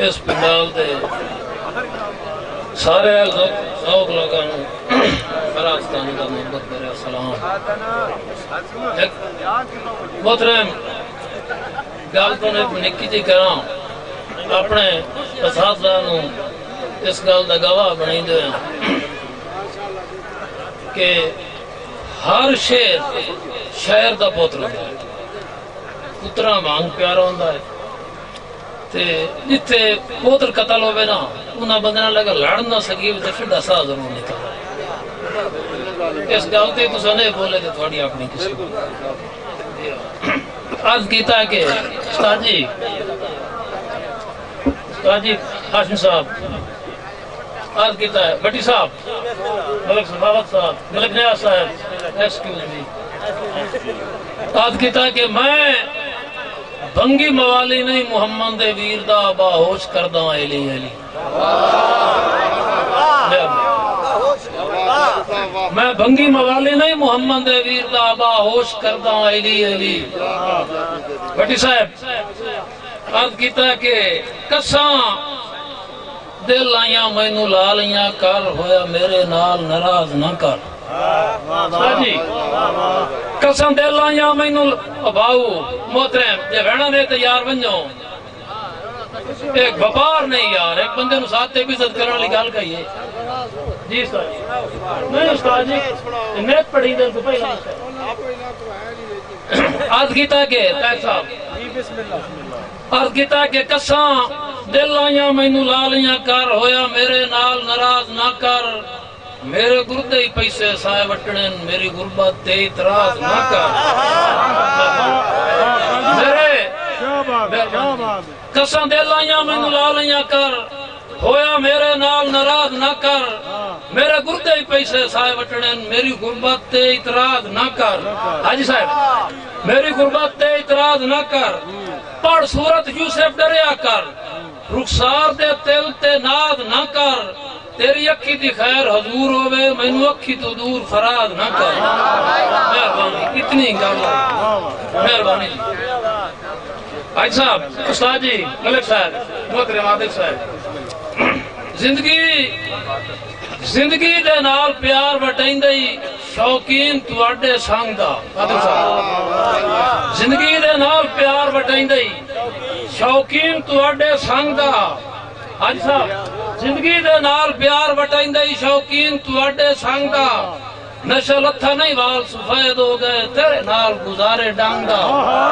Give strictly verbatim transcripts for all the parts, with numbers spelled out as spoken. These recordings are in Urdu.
اس پنڈال دے سارے ذوق لگانوں فراستانی کا محبت میرے السلام محترم گل تو نے نکی جی کراں اپنے اساتذہ نو اس گل دا گواہ بنائی دے کہ ہر شیر شہر دا پوتر ہوتا ہے پترا مانگ پیارا ہوتا ہے تے جتے پوتر قتل ہوئے نا انہاں بندنا لگا لڑ نہ سکی تے پھر دسا ضرور نکل اس گل تے تساں نہیں بولے تے تھوڑی اپنی کسی عرض کیتا ہے کہ استاد جی استاد جی ہاشم صاحب عرض کیتا ہے بٹی صاحب ملک سخاوت صاحب ملک نیاز صاحب ایکسکیوز می عرض کیتا ہے کہ میں بھنگی موالی نہیں محمد دے ویر دا باہوش کرداں علی علی میں بھنگی موالی نہیں محمد دے ویر دا باہوش کرداں علی علی بٹی صاحب عرض کیتا ہے کہ کساں دل آیاں مینوں لالیاں کر ہویا میرے نال ناراض نہ کر جی قسم دل آیاں مینوں باؤ محترم جے بہنا نے تے یار ونجو ایک بپار نہیں یار ایک بندے نو ساتھ تے بھی عزت کرنے والی گل کہیے جی استاد جی نہیں استاد جی نیت پڑھی دے تو پہلا عرض کیتا کہ طاہر صاحب عرض کیتا کہ کساں دل آیاں مینوں لالیاں کر ہویا میرے نال ناراض نہ کر میرے گردے ہی پیسے سائے وٹنے میری غربت تے اعتراض نہ کر میرے کساں دل آیاں مینوں لالیاں کر ہویا میرے نال ناراض نہ کر میرے گردے ہی پیسے سائے وٹنے میری غربت تے اعتراض نہ کر حاجی صاحب میری غربت تے اعتراض نہ کر پڑھ سورت یوسف ڈریا کر رخسار دے تل تے ناد نہ کر تیری اکھی دی خیر حضور ہوئے مینوں اکھی تو دور فراز نہ کر مہربانی اتنی گل مہربانی حاج صاحب استاد جی ملک صاحب محترم عادل صاحب زندگی زندگی دے نال پیار وٹیندی شوقین تواڈے سنگ دا عادل صاحب زندگی دے نال پیار وٹیندی شوقین تواڈے سنگ دا حاج صاحب زندگی دے نال پیار وٹیندی شوقین تواڈے سنگ دا نشہ لتھا نہیں وال سفید ہو گئے تیرے نال گزارے ڈنگ دا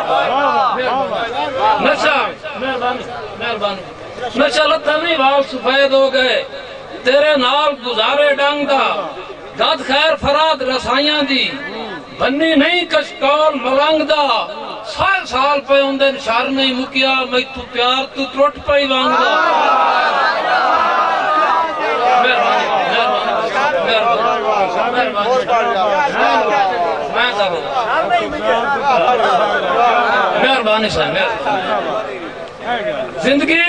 نشہ مہربانی نشہ لتھا نہیں وال سفید ہو گئے تیرے نال گزارے ڈنگ دا گد خیر فراد رسائیاں دی بنی نہیں کشکول ملنگ دا سال سال پہ اندے نشار نہیں مکیا میں تو پیار تو تروٹ پہ وانگ دا مہربانی مہربانی صاحب زندگی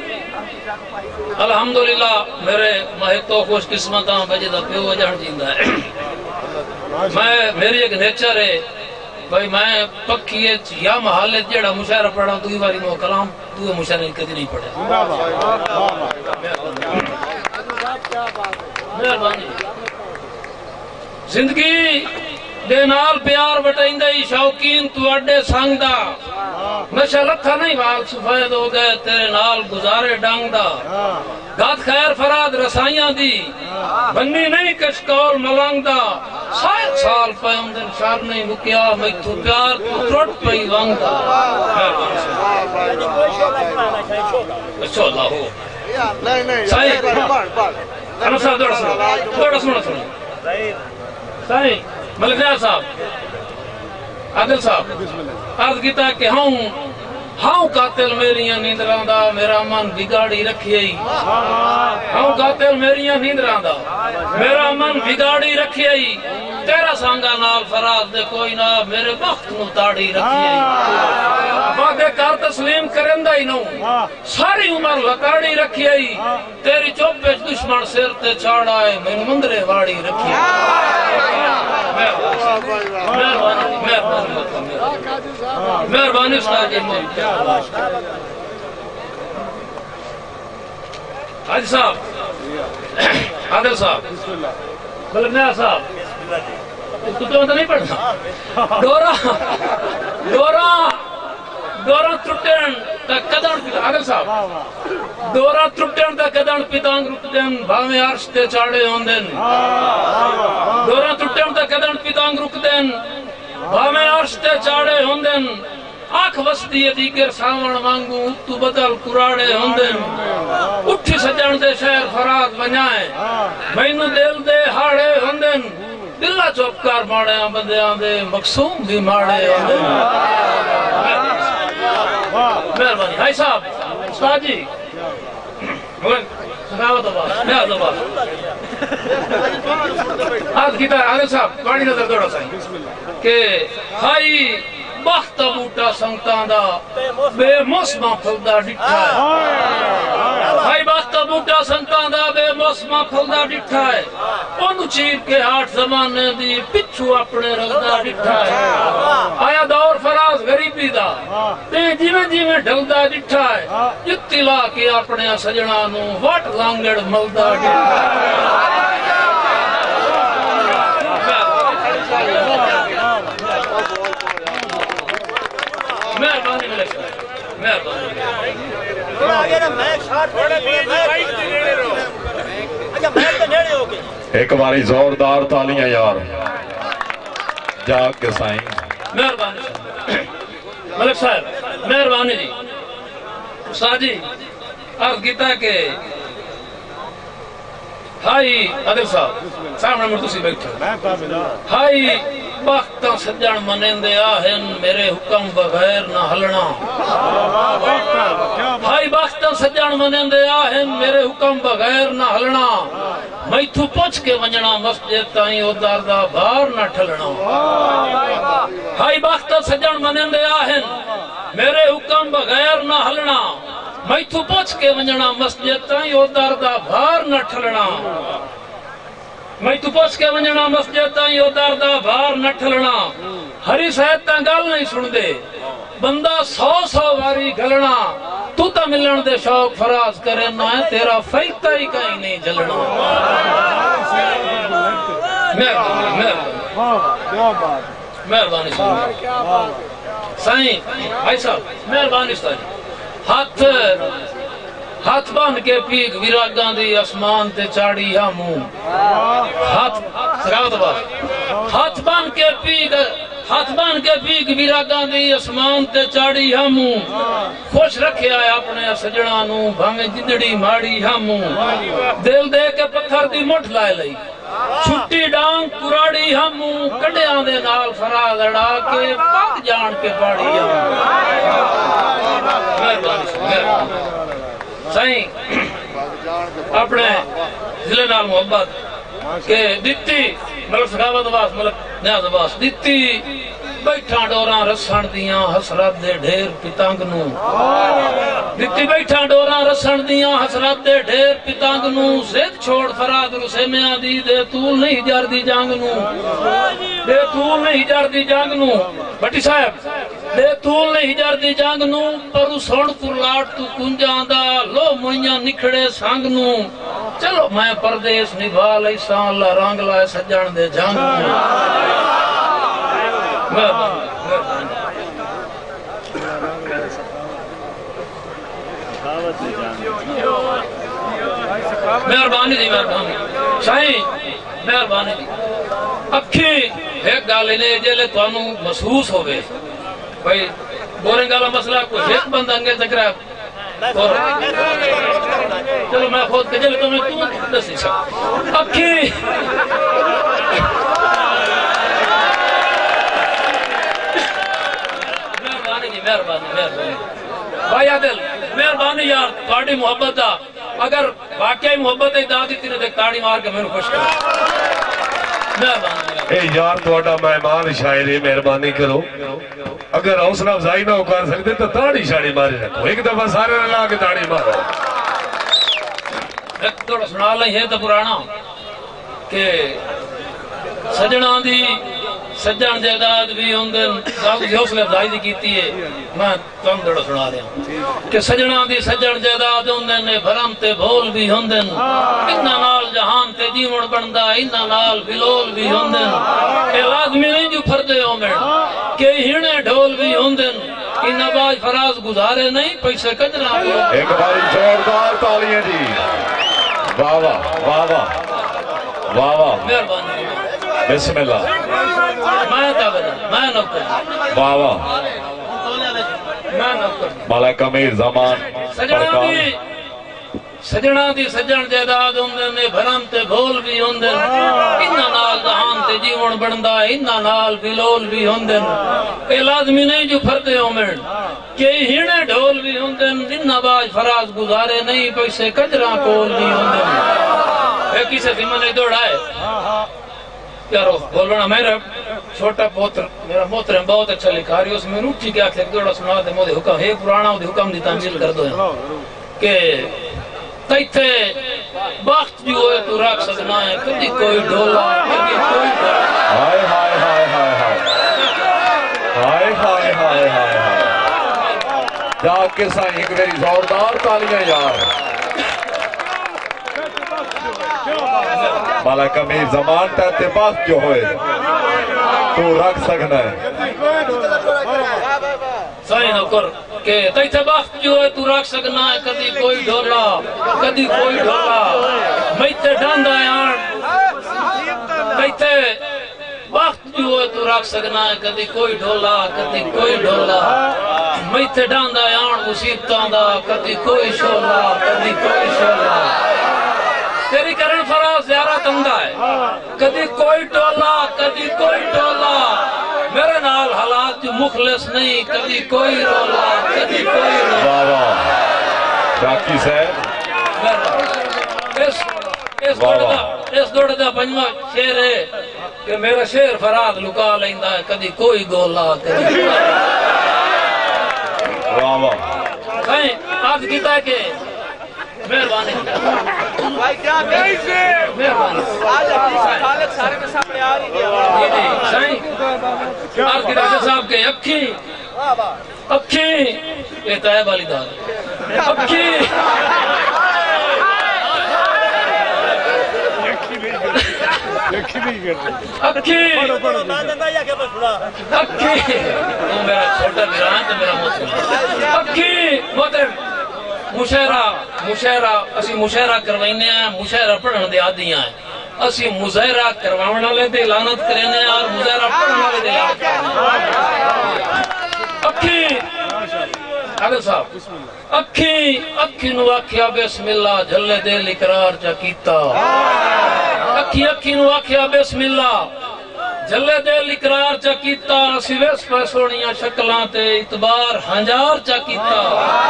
الحمدللہ میرے مہتو خوش قسمتاں بجے دا پیو جان جیندہ ہے میں میری ایک نیچر ہے بھائی میں پکی ہے یا محالت جیڑا مشاعرہ پڑھا ہوں دوئی باری مو کلام دوئی مشاعرہ کدی نہیں پڑھے مہربانی زندگی دے نال پیار وٹیندی شوقین تواڈے سنگ دا نشہ لکھا نہیں وال سفید ہو گئے تیرے نال گزارے ڈنگ دا گات خیر فراد رسائیاں دی بنی نہیں کشکول ملنگ دا سائر سال پہ اندر شار نہیں مکیا میں تو پیار تو تروٹ پہ وانگ دا اچھا اللہ ہو صحیح انا صاحب دوڑا سنو دوڑا سنو سنو صحیح ملک نیاز صاحب عادل صاحب عرض کیتا ہے کہ ہاں ہاں قاتل میریاں نیندراں دا میرا من بگاڑی رکھیے ہی ہاں قاتل میریاں نیندراں دا میرا من بگاڑی رکھیے ہی تیرا سانگا نال فراز دے کوئی نہ میرے وقت نو تاڑی رکھیے ہی وعدے کار تسلیم کرندہ ہی نو ساری عمر لکاڑی رکھیے ہی تیری چوب بیچ دشمن سر تے چھاڑا ہے میں مندرے واڑی رکھیے مہربانی مہربانی استاد جی حاجی صاحب عادل صاحب مطلب نیا صاحب تو تو نہیں پڑھنا ڈورا ڈورا ڈورا ترٹن تا کدن عادل صاحب ڈورا ترٹن تا کدن پیتانگ رکدن بھاویں عرش تے چاڑے ہوندن ڈورا ترٹن تا کدن پیتانگ رکدن بھاویں عرش تے چاڑے ہوندن آنکھ وستی دیگر ساون وانگو تو بدل کراڑے ہوندن اٹھی سجن دے شہر فراد ونجائیں مینو دل دے ہاڑے ہوندن دلہ چوپکار ماڑے آن بندے آن دے مقصوم بھی ماڑے ہوندن مہربانی بھائی صاحب استاد جی سکھاوت آباد میں آز آباد آج کی طرح عادل صاحب بڑی نظر دوڑا سائیں کہ ہائی بخت بوٹا سنگتاں دا بے موسمہ پھلدا ڈٹھا ہے بھائی بخت بوٹا سنگتاں دا بے موسمہ پھلدا ڈٹھا ہے انو چیر کے ہاتھ زمانے دی پچھو اپنے رگدا ڈٹھا ہے آیا دور فراز غریبی دا تے جیویں جیویں ڈھلدا ڈٹھا ہے اطلاع کے اپنے سجنانو وٹ لانگڑ ملدا ڈٹھا ہے مہربانی ملک مہربانی ایک باری زوردار تالیاں یار جاگ کے سائیں مہربانی ملک صاحب مہربانی جی استاد جی عرض کیتا کہ ہائی عادل صاحب سامنے مرتسی بیٹھے ہائی بختاں سجن منندے آہن میرے حکم بغیر نہ ہلنا ہائی بختاں سجن منندے آہن میرے حکم بغیر نہ ہلنا میں تو پوچھ کے ونجنا مسجد تائیں او داردہ بار نہ ٹھلنا ہائی بختاں سجن منندے آہن میرے حکم بغیر نہ ہلنا میں تو پوچھ کے ونجنا مسجد تائیں او داردہ بار نہ ٹھلنا میں تو پوچھ کے ونجنا مسجد تائیں او داردہ بار نہ ٹھلنا ہری صحت تاں گل نہیں سن دے بندہ سو سو واری گلنا تو تا ملن دے شوق فراز کرنا ہے تیرا فیلتا ہی کہیں نہیں جلنا مہربانی مہربانی سائیں بھائی صاحب مہربانی سائیں ہاتھ ہاتھ بان کے پیگ ویراگاں دی اسمان تے چاڑی ہموں ہاتھ سکاوت بات ہاتھ بان کے پیگ ہاتھ بان کے پیگ ویراگاں دی اسمان تے چاڑی ہموں خوش رکھے آئے اپنے سجنانوں بھامیں جدڑی ماڑی ہموں دل دے کے پتھر دی مٹھ لائے لئی چھٹی ڈانگ کراڑی ہموں کڑیاں دے نال فراز اڑا کے پاک جان کے پاڑی ہموں سائیں اپنے ضلع نال محبت کہ دیتی ملک سخاوت باس ملک نیاز باس دیتی بیٹھا ڈوراں رسن دیاں حسرت دے ڈھیر پتنگ نو دیتی بیٹھا ڈوراں رسن دیاں حسرت دے ڈھیر پتنگ نو زد چھوڑ فراد رسے میاں دی دے طول نہیں جار دی جانگ نو دے طول نہیں جار دی جانگ نو بٹی صاحب دے طول نہیں جار دی جانگ نو پرو سوڑ پر لاٹ تو کنجاں دا لو مویاں نکھڑے سانگ نو چلو میں پردیس نبھا لیساں اللہ رانگ لائے سجان دے جانگ نو مہربانی دی مہربانی شاہین مہربانی دی اکھی ایک گالے نے جیلے تو انہوں محسوس ہو گئے بھئی بورنگ والا مسئلہ کوئی ایک بند انگے ذکر ہے چلو میں خود کے جیلے تو میں تو دسی سا اکھی مہربانی مہربانی بھائی عادل مہربانی یار تھوڑی محبت دا اگر واقعی محبت ہے دا دیتی نے دیکھ تاڑی مار کے میں نے خوش کر مہربانی اے یار تھوڑا مہمان شاعری مہربانی کرو اگر حوصلہ افزائی نہ کر سکتے تو تاڑی شاڑی مارے رکھو ایک دفعہ سارے اللہ کے تاڑی مارو ایک توڑا سنا لیں یہ تو پرانا کہ سجنہ دی سجن جائیداد بھی ہوندے داؤد حوصلہ افزائی دی کیتی ہے میں تم دڑا سنا رہا ہوں کہ سجنا دی سجن جائیداد ہوندے نے بھرم تے بھول بھی ہوندے انہاں نال جہان تے جیون بندا انہاں نال بلول بھی ہوندے اے لازمی نہیں جو پھردے ہوندے کہ ہنے ڈھول بھی ہوندے انہاں باج فراز گزارے نہیں پیسے کجرا ایک باری زوردار تالیاں جی واہ واہ واہ واہ واہ واہ مہربانی بسم اللہ میں تابدہ میں نوکر واہ واہ میں نوکر ملک امیر زمان سجنا دی سجنا دی سجن جائیداد ہوندے نے بھرم تے بھول بھی ہوندے انہاں نال جہان تے جیون بندا انہاں نال بلول بھی ہوندے اے لازمی نہیں جو پھردے ہوندے کہ ہنے ڈھول بھی ہوندے انہاں باج فراز گزارے نہیں پیسے کجراں کول بھی ہوندے اے کسے زمانے دوڑا ہے یارو بولنا میرا چھوٹا پوتر میرا محترم بہت اچھا لکھا رہی اس میں روٹی کیا کہ دوڑا سنا دے مودے حکم ہے پرانا دے حکم دی تعمیل کر دو کہ تیتھے وقت جو ہوئے تو رکھ سکنا ہے کبھی کوئی ڈھولا کبھی کوئی ڈھولا ہائے ہائے ہائے ہائے ہائے ہائے ہائے ہائے ہائے جا کے سائیں ایک میری زوردار تالیاں یار ملک امیر زمان تحت وقت جو ہوئے تو رکھ سکنا ہے سائیں نوکر کہ تیتھے وقت جو ہے تو رکھ سکنا ہے کدی کوئی ڈھولا کدی کوئی ڈھولا میتے ڈھاندا یان تیتھے وقت جو ہے تو رکھ سکنا ہے کدی کوئی ڈھولا کدی کوئی ڈھولا میتے ڈھاندا یان مصیبتاں دا کدی کوئی شولا کدی کوئی شولا تیری کرن فراز زیارہ تندہ ہے کدی کوئی ٹولا کدی کوئی ٹولا میرے نال حالات جو مخلص نہیں کدی کوئی رولا کدی کوئی رولا واہ واہ شاکی صاحب اس اس دوڑ دا اس دوڑ دا پنجمہ شیر ہے کہ میرا شیر فراد لکا لیندہ ہے کدی کوئی گولا کدی کوئی واہ واہ کہیں آپ کیتا ہے کہ مہربانی بھائی کیا کیسے مہربانی آج اپنی خالق سارے کے سامنے آ رہی ہے جی جی صحیح آپ کی راجہ صاحب کے اکھی اکھی یہ طیب والی دار اکھی اکھی اکھی وہ میرا چھوٹا گران تو میرا محترم اکھی محترم مشاعرہ مشاعرہ اسی مشاعرہ کروائنے ہیں مشاعرہ پڑھن دے آدیاں ہیں اسی مظاہرہ کروانا لے دے لانت کرنے اور مظاہرہ پڑھنا لے دے لانت کرنے اکھی اگر صاحب اکھی اکھی نو آکھیا بسم اللہ جھلے دے لکرار چا کیتا اکھی اکھی نو آکھیا بسم اللہ جھلے دے لکرار چا کیتا اسی ویس پہ سونیاں شکلاں تے اتبار ہنجار چا کیتا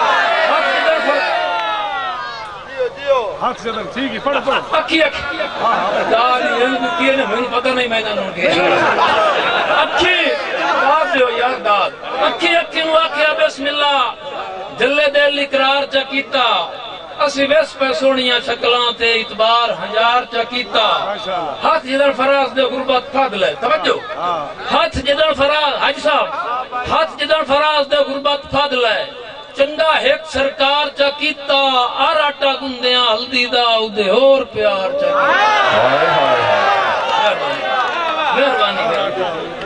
حق سے تک ٹھیک ہے پڑھ پڑھ اکھی اکھی داری علم کیے نے میں پتہ نہیں میں جانوں کے اکھی داد دیو یار داد اکھی اکھی نو آکھیا بسم اللہ جلے دے لکرار چا کیتا اسی ویس پہ سونیاں شکلاں تے اتبار ہنجار چا کیتا ہاتھ جدن فراز دے غربت پھاد لے توجہ ہاتھ جدن فراز حج صاحب ہاتھ جدن فراز دے غربت پھاد لے چنگا ایک سرکار چا کیتا آراٹا گندیاں ہلدی دا اودے اور پیار چا کیتا مہربانی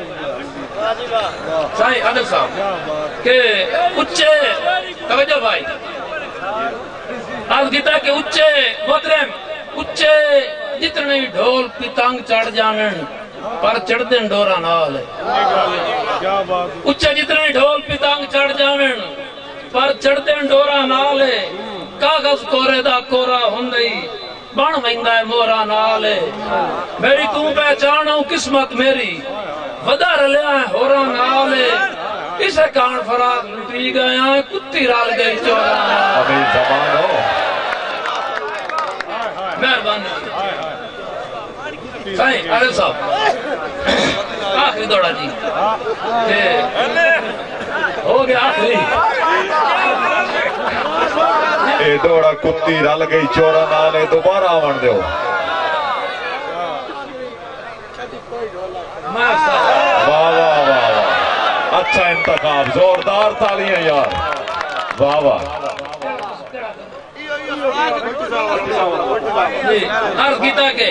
سائیں عادل صاحب کہ اچھے توجہ بھائی آج کیتا کہ اچھے محترم اچھے جتنے ڈھول پتنگ چڑھ جانن پر چڑھ دن ڈورا نال اچھے جتنے ڈھول پتنگ چڑھ جانن پر چڑھ دن ڈورا نال کاغذ کورے دا کورا ہندئی بن ویندا ہے مورا نال میری تو پہچانوں قسمت میری ودا رلیا ہے ہورا نال اسے کان فراز لٹی گئے ہیں کتی رال گئی چورا ابھی زمان ہو مہربانی صحیح عادل صاحب آخری دوڑا جی ہو گیا آخری اے دوڑا کتی رل گئی چورا نالے دوبارہ آون دیو میں واہ واہ واہ واہ اچھا انتخاب زوردار تالیاں یار واہ واہ عرض کیتا کہ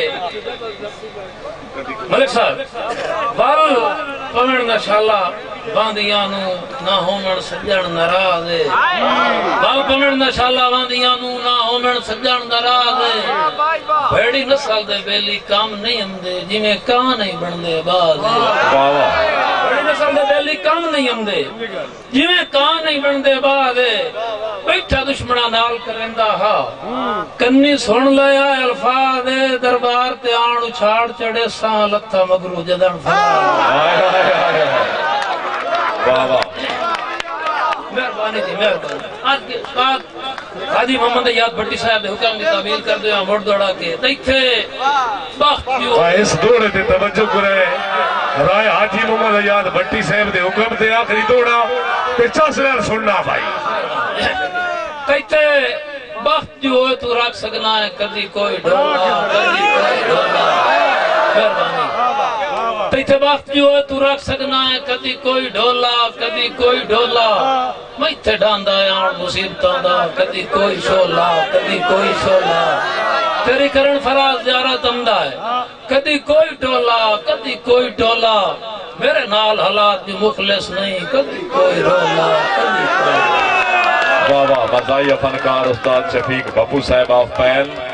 ملک صاحب وال پمن دا شالا باندیاں نو نہ ہومن سجن ناراض وال پمن دا شالا باندیاں نو نہ ہومن سجن ناراض بھڑی نسل دے بیلی کام نہیں ہمدے جویں کاں نہیں بندے باز واہ واہ بھڑی نسل دے بیلی کام نہیں ہمدے جویں کاں نہیں بندے باز بیٹھا دشمنا نال کریندا ہا کنی سن لیا الفاظ دربار تے آن اچھاڑ چڑے ساں لتھا مگرو جدن فرار ہائے ہائے ہائے واہ واہ مہربانی جی مہربانی آج کے بعد حاجی محمد یاد بھٹی صاحب دے حکم کی تعمیل کر دیا مڑ دوڑا کے دیکھتے بخت پیو اس دوڑے تے توجہ کرے رائے حاجی محمد یاد بھٹی صاحب دے حکم تے آخری دوڑا تے چس نال سننا بھائی کہتے بخت جو ہوئے تو رکھ سکنا ہے کدی کوئی ڈھولا کدی کوئی ڈھولا مہربانی کہتے بخت جو ہوئے تو رکھ سکنا ہے کدی کوئی ڈھولا کدی کوئی ڈھولا میں تھے ڈاندا ہے آن مصیبتاں دا کدی کوئی شولا کدی کوئی شولا تیری کرن فراز جارہ تمدہ ہے کدی کوئی ڈھولا کدی کوئی ڈھولا میرے نال حالات بھی مخلص نہیں کدی کوئی رولا کدی کوئی واہ واہ مزاحیہ فنکار استاد شفیق بپو صاحب آف پین